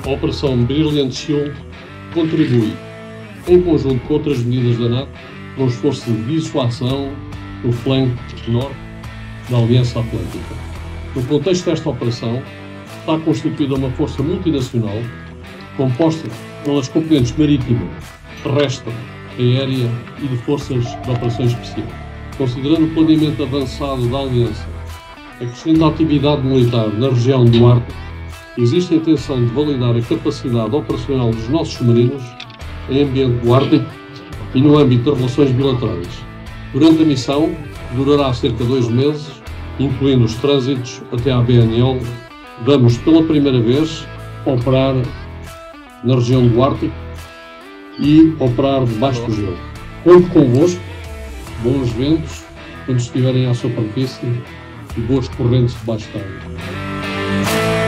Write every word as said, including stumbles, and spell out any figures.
a Operação Brilliant Shield contribui, em conjunto com outras medidas da NATO, para um esforço de dissuasão no flanco norte da Aliança Atlântica. No contexto desta operação, está constituída uma força multinacional composta pelas componentes marítima, terrestre, aérea e de forças de operações especiais. Considerando o planeamento avançado da Aliança, a crescente atividade militar na região do Ártico, existe a intenção de validar a capacidade operacional dos nossos submarinos em ambiente do Ártico e no âmbito de relações bilaterais. Durante a missão, que durará cerca de dois meses, incluindo os trânsitos até à B N L, vamos pela primeira vez operar na região do Ártico e operar debaixo do gelo. Conto convosco, bons ventos quando estiverem à superfície e boas correntes debaixo da água.